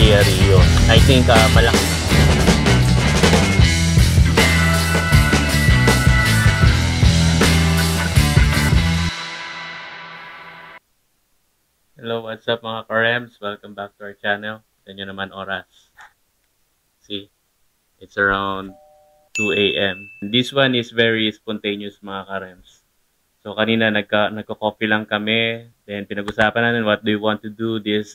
Via Rio. I think malaki. Hello, what's up mga karems? Welcome back to our channel. Ito nyo naman oras. See, it's around 2 a.m. This one is very spontaneous mga karems. So kanina nagko-coffee lang kami. Then pinag-usapan natin what do you want to do this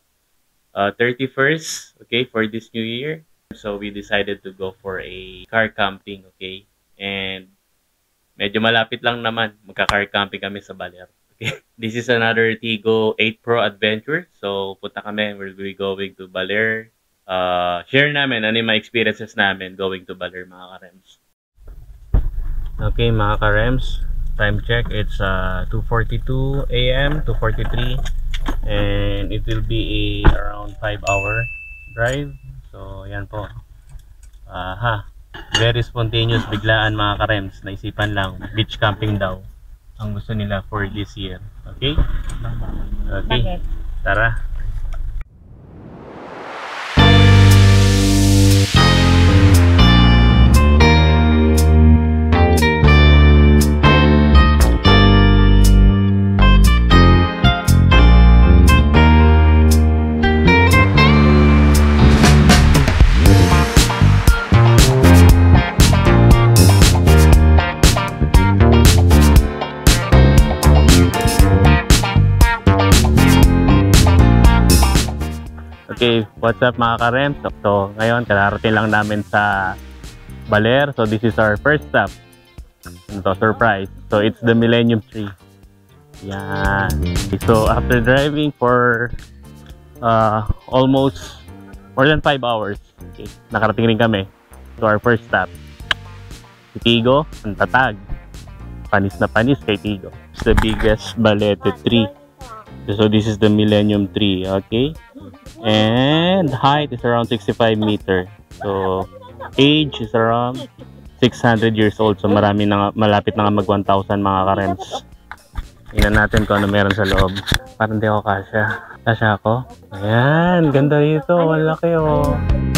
31st, okay, for this new year. So we decided to go for a car camping, okay? And medyo malapit lang naman. Magka-car camping kami sa Baler. This is another Tigo 8 Pro Adventure. So, punta kami. We'll be going to Baler. Share namin ano yung mga experiences namin going to Baler, mga karems. Okay, mga karems. Time check. It's 2:42 a.m. 2:43. And it will be around 5-hour drive. So, yan po. Very spontaneous, biglaan mga karems. Naisipan lang. Beach camping daw ang gusto nila for this year. Okay? Okay. Tara. Okay, what's up mga karems? So, ngayon, kararating lang namin sa Baler. So, this is our first stop. Ito, surprise. So, it's the Millennium Tree. Yan. So, after driving for almost more than 5 hours, okay, nakarating rin kami to our first stop. Si Tigo, ang tatag. Panis na panis kay Tigo. It's the biggest balete tree. So, this is the Millennium Tree, okay? And height is around 65 meter. So age is around 600 years old. So marami na, malapit na nga mag 1,000 mga karems. Tingnan natin kung ano meron sa loob. Parang di ako kasya. Kasya ako? Ayan, ganda rito. Malaki oh.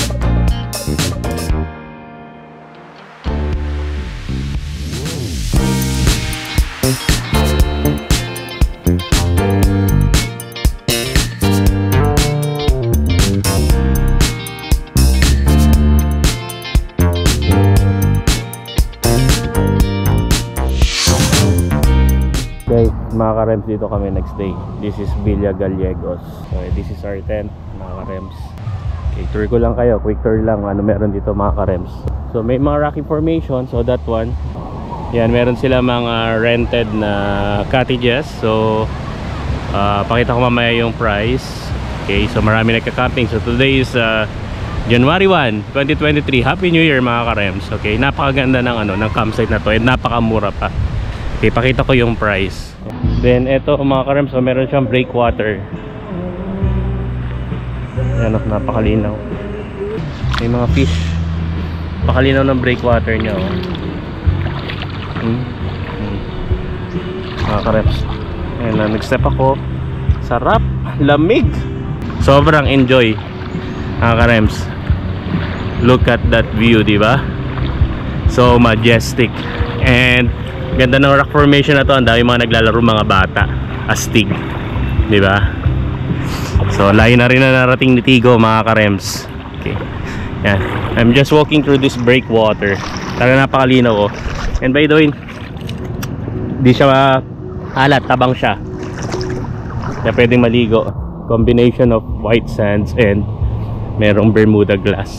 Guys, mga karems, dito kami nagstay. This is Villa Gallegos. So, this is our tent, mga karems. Okay, tour ko lang kayo. Quick tour lang ano meron dito mga karems. So, may mga rocky formation. So, that one. Yan, meron sila mga rented na cottages. So, pakita ko mamaya yung price. Okay, so marami nagka-camping. So, today is January 1, 2023. Happy New Year mga karems. Okay, napakaganda ng, ng campsite na to. And napakamura pa. Okay, pakita ko yung price. Then ito mga karems, so meron siyang breakwater. Ayan, napakalinaw. May mga fish. Pakalinaw ng breakwater niya. Mga karems. Ayan na, nag-step ako. Sarap, lamig. Sobrang enjoy. Mga karems. Look at that view, di ba? So majestic. And ganda ng rock formation na to. Ang dami mga naglalaro, mga bata. Astig, di ba? So layo na rin na narating ni Tigo mga karems. Okay. Yan. I'm just walking through this breakwater. Talaga napakalinaw ko. And by the way, di siya alat, tabang siya. Kaya pwedeng maligo. Combination of white sands and merong Bermuda grass.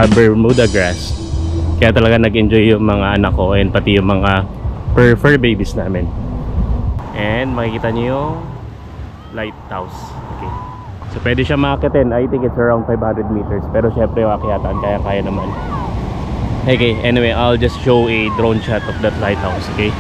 Kaya talaga nag-enjoy yung mga anak ko and pati yung mga fur babies namin. And makikita nyo yung lighthouse. Okay. So pwede siya maakitin. I think it's around 500 meters. Pero syempre akyatan, kaya naman. Okay, anyway, I'll just show a drone shot of that lighthouse. Okay.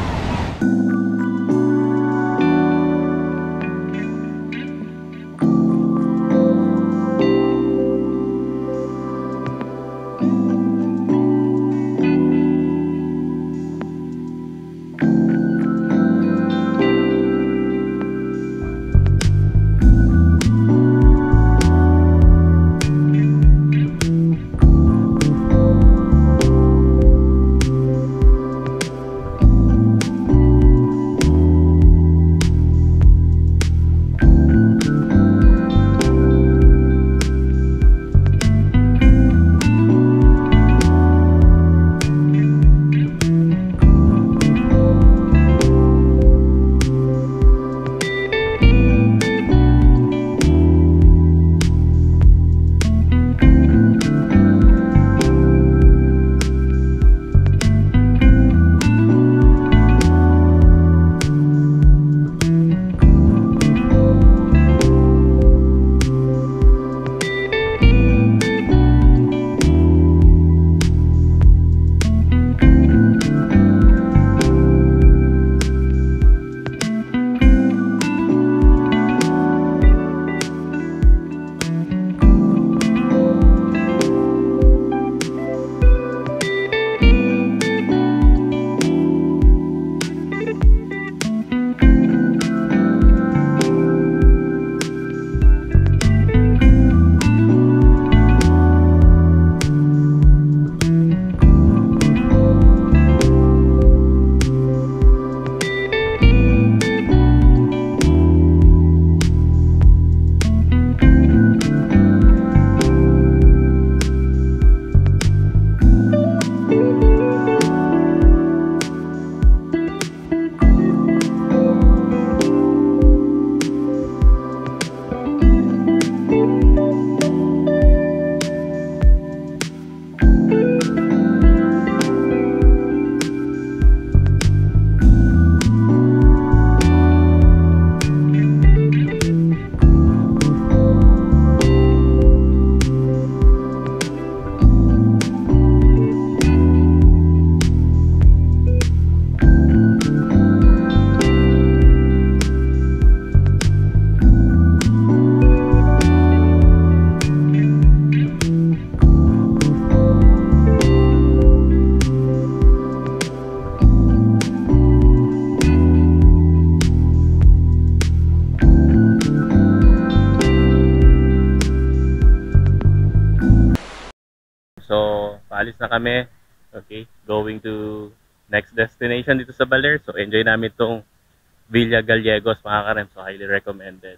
alis na kami. Okay, going to next destination dito sa Baler. So, enjoy namin itong Villa Gallegos, mga ka-Rems. So, highly recommended.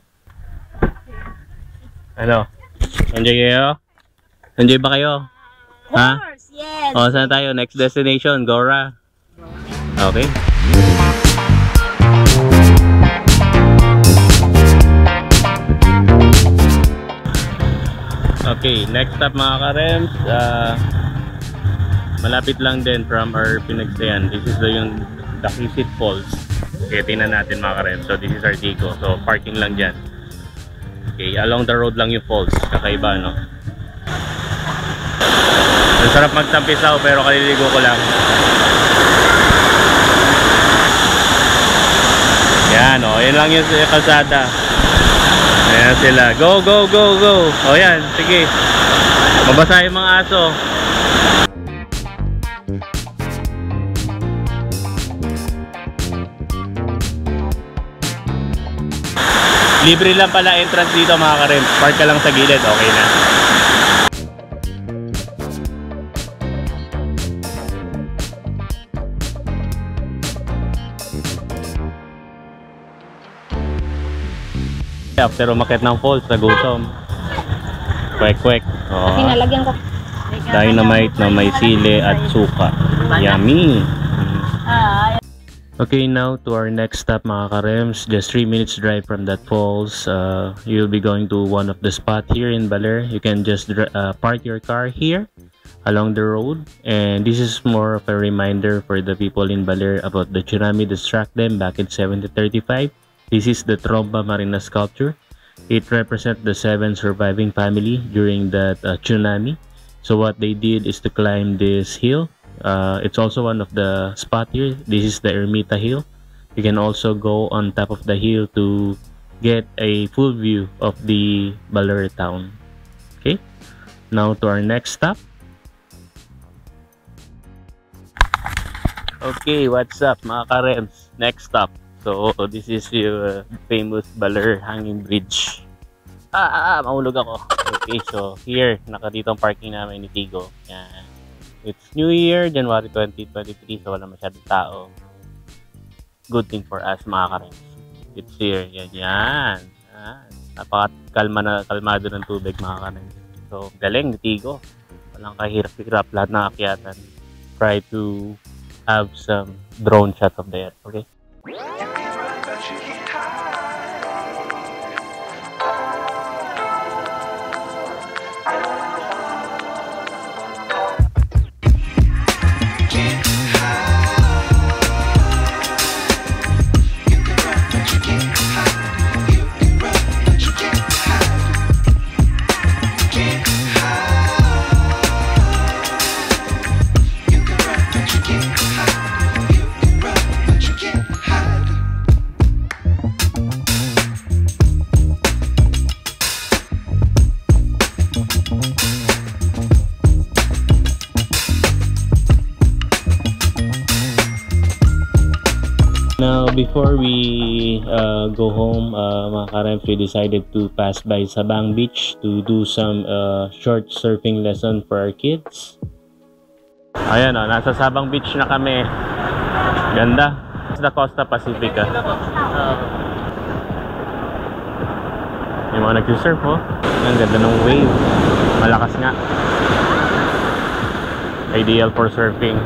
Ano? Enjoy kayo? Enjoy ba kayo? Of course, yes. O, saan tayo? Next destination, Gora. Okay. Okay, next stop mga ka-Rems, malapit lang din from our pinagsayan. This is yung Dakisit Falls. Okay, tingnan natin mga ka-Rems. So this is Artico. So parking lang dyan. Okay, along the road lang yung falls. Kakaiba, no? Ang sarap magtampisaw pero kaliligo ko lang. Yan, o. Yan lang yung kalsada. Ayan sila. Go, go, go, go. O yan, sige. Mabasa yung mga aso. Libre lang pala entrance dito mga ka-Rems. Park ka lang sa gilid, okay na. After umakyat ng falls, nagutom. Kwek-kwek. Oh. Pinalagyan ko. Dynamite na may sili at suka. Yummy! Okay, now to our next stop mga ka-Rems. Just 3 minutes drive from that falls. You'll be going to one of the spot here in Baler. You can just park your car here along the road. And this is more of a reminder for the people in Baler about the tsunami that struck them back in 1735. This is the Tromba Marina sculpture. It represents the 7 surviving family during that tsunami. So what they did is to climb this hill. It's also one of the spot here. This is the Ermita Hill. You can also go on top of the hill to get a full view of the Baler town. Okay, now to our next stop. Okay, what's up mga ka-Rems? Next stop. So this is yung famous Baler Hanging Bridge. Mahulog ako. Okay, so here, dito ang parking namin ni Tigo. Yan. It's New Year, January 2023, so wala masyadong tao. Good thing for us mga ka-Rems. It's here, yan. Kalmado ng tubig mga ka-Rems. So galing ni Tigo. Walang kahirap-hirap, lahat ng akyatan. Try to have some drone shots of there, okay? Now, before we go home, mga ka-Rems, we decided to pass by Sabang Beach to do some short surfing lesson for our kids. Ayan o, nasa Sabang Beach na kami. Ganda. Sa Costa Pacifica. Yung mga nag-surf oh. Ang ganda ng wave. Malakas nga. Ideal for surfing.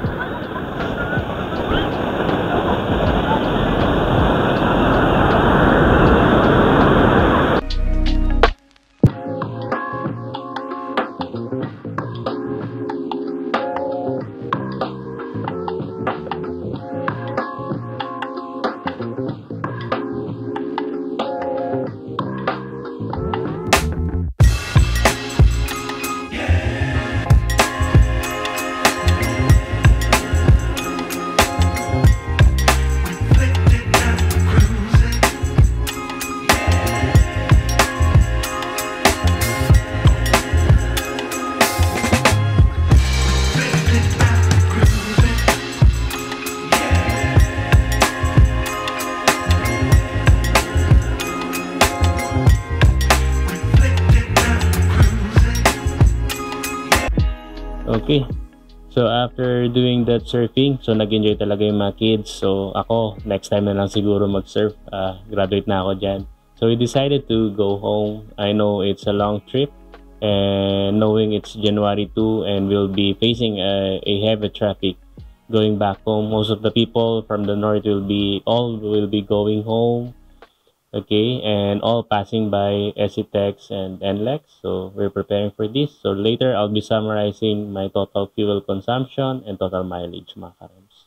Okay, So after doing that surfing, so nag-enjoy talaga yung mga kids. So ako, next time na lang siguro mag-surf. Graduate na ako dyan. So we decided to go home. I know it's a long trip, and knowing it's January 2 and we'll be facing a heavy traffic going back home. Most of the people from the north will be going home. Okay, and all passing by SCTEX and NLEX. So we're preparing for this. So later I'll be summarizing my total fuel consumption and total mileage, mga karems.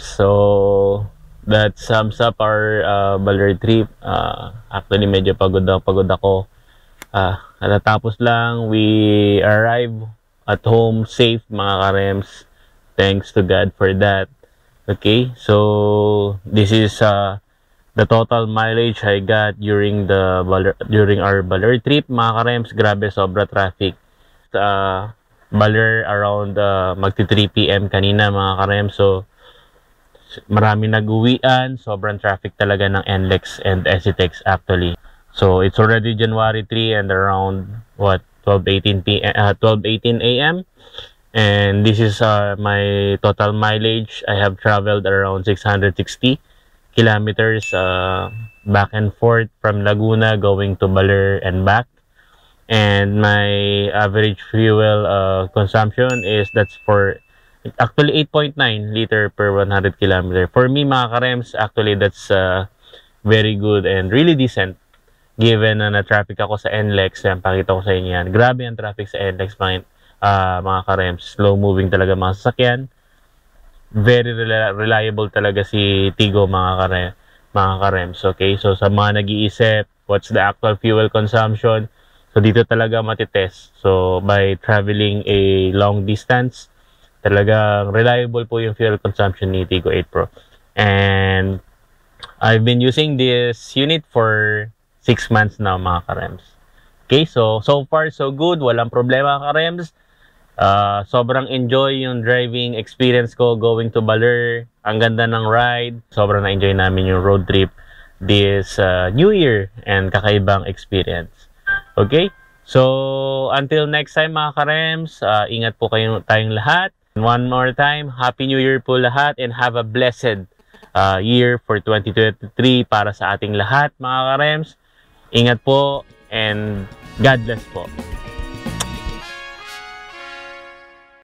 So that sums up our Baler trip. Actually medyo pagod ako. Natapos lang, we arrive at home safe, mga karems. Thanks to God for that. Okay, so this is the total mileage I got during our Baler trip, mga karems. Grabe, sobra traffic. Baler around magti 3 PM kanina, mga karems. So marami nag-uwian, sobrang traffic talaga ng NLEX and SCTEX actually. So it's already January 3 and around 12:18 AM. And this is my total mileage. I have traveled around 660 kilometers back and forth from Laguna going to Baler and back. And my average fuel consumption that's for actually 8.9 liter per 100 kilometer. For me, mga karems, actually that's very good and really decent given na traffic ako sa NLEX. Yan, pakita ko sa inyo yan. Grabe ang traffic sa NLEX, mga karems. Slow moving talaga mga sasakyan. Very reliable talaga si Tigo, mga karems. Okay, so sa mga nag-iisip what's the actual fuel consumption, so dito talaga matitest. So by traveling a long distance, talagang reliable po yung fuel consumption ni Tigo 8 Pro. And I've been using this unit for 6 months now, mga karems. Okay, so far so good, walang problema, karems. Sobrang enjoy yung driving experience ko going to Baler. Ang ganda ng ride. Sobrang na-enjoy namin yung road trip this New Year and kakaibang experience. Okay? So, until next time, mga karems, ingat po tayong lahat. One more time, Happy New Year po lahat and have a blessed year for 2023 para sa ating lahat, mga karems. Ingat po and God bless po.